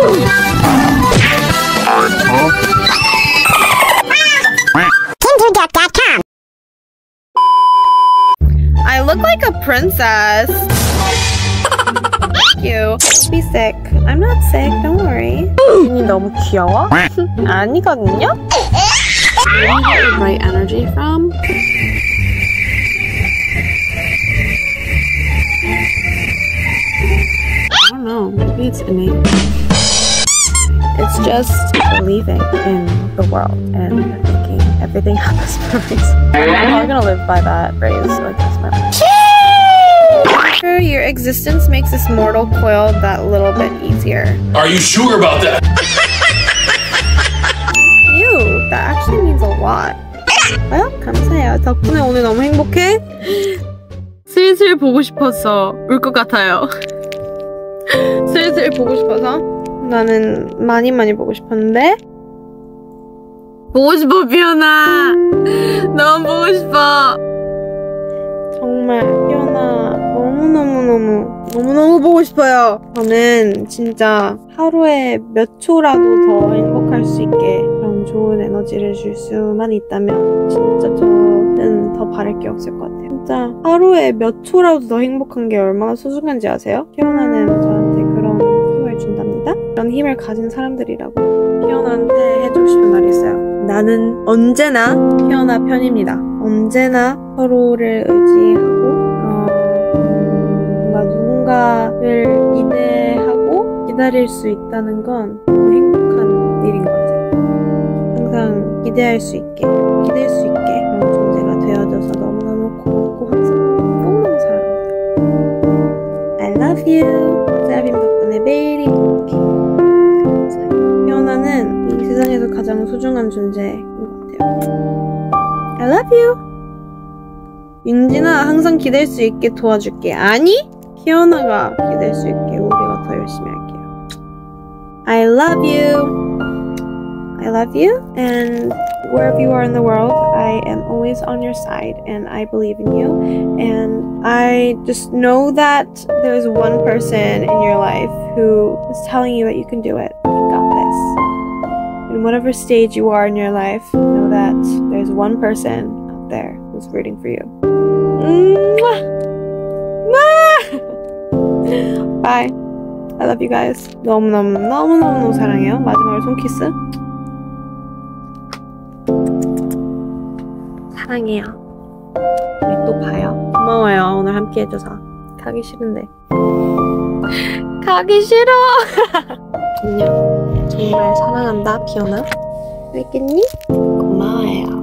I look like a princess. Thank you. Be sick. I'm not sick. Don't worry. 이 너무 귀여워? 아니거든요? Where do you get your bright energy from? I don't know. Maybe it's innate. It's just believing in the world and thinking everything happens for a reason. I'm gonna live by that phrase like this my life. Your existence makes this mortal coil that little bit easier. Are you sure about that? Ew, that actually means a lot. Well, 감사해요. 덕분에 오늘 너무 행복해. 슬슬 보고 싶어서 울 것 같아요. 슬슬 보고 싶어서? 나는 많이 보고 싶었는데. 보고 싶어, 피오나. 너무 보고 싶어. 정말 피오나 너무너무 보고 싶어요. 저는 진짜 하루에 몇 초라도 더 행복할 수 있게 그런 좋은 에너지를 줄 수만 있다면 진짜 저는 더 바랄 게 없을 것 같아요. 진짜 하루에 몇 초라도 더 행복한 게 얼마나 소중한지 아세요? 피오나는 저한테 그런 힘을 준답니다. 그런 힘을 가진 사람들이라고 피오나한테 해주고 싶은 말이 있어요. 나는 언제나 피오나 편입니다. 언제나 서로를 의지하고 뭔가 누군가를 기대하고 기다릴 수 있다는 건 너무 행복한 일인 것 같아요. 항상 기대할 수 있게 기댈 수 있게 그런 존재가 되어줘서 너무너무 고맙고 항상 너무너무 사랑합니다. I love you. 세라핌 덕분에 매일이 행복해. 감사해요. 피오나는 이 세상에서 가장 소중한 존재인 것 같아요. I love you. 윤진아 항상 기댈 수 있게 도와줄게. 아니? 피오나가 기댈 수 있게 우리가 더 열심히 할게요. I love you. I love you. And wherever you are in the world, I am always on your side and I believe in you. And I just know that there's one person in your life who is telling you that you can do it. You got this. In whatever stage you are in your life, know that there's one person out there who's rooting for you. Bye. I love you guys. 너무너무 사랑해요. 마지막으로 손키스. 사랑해요. 우리 또 봐요. 고마워요. 오늘 함께 해줘서. 가기 싫은데. 가기 싫어. 안녕. 정말 사랑한다, 피오나. 알겠니? 고마워요.